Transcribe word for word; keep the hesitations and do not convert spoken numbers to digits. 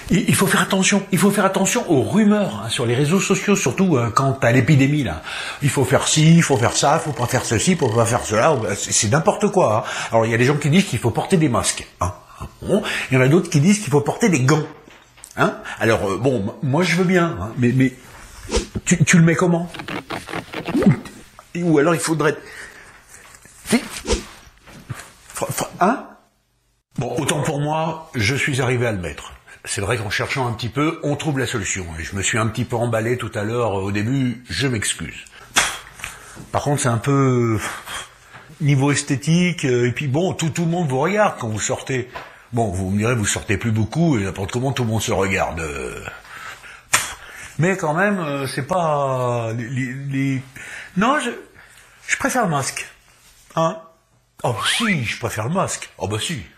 Il il faut faire attention, il faut faire attention aux rumeurs hein, sur les réseaux sociaux, surtout euh, quand t'as l'épidémie là. Il faut faire ci, il faut faire ça, il faut pas faire ceci, il faut pas faire cela. C'est c'est n'importe quoi. Hein. Alors il y a des gens qui disent qu'il faut porter des masques. Hein. Bon, il y en a d'autres qui disent qu'il faut porter des gants. Hein. Alors euh, bon, moi je veux bien, hein, mais mais tu, tu le mets comment? Ou alors il faudrait, hein? Bon, autant pour moi, je suis arrivé à le mettre. C'est vrai qu'en cherchant un petit peu, on trouve la solution. Et je me suis un petit peu emballé tout à l'heure au début, je m'excuse. Par contre, c'est un peu niveau esthétique, et puis bon, tout, tout le monde vous regarde quand vous sortez. Bon, vous me direz, vous sortez plus beaucoup, et n'importe comment, tout le monde se regarde. Mais quand même, c'est pas... Les, les, les... Non, je, je préfère le masque. Hein? Oh si, je préfère le masque. Oh bah si.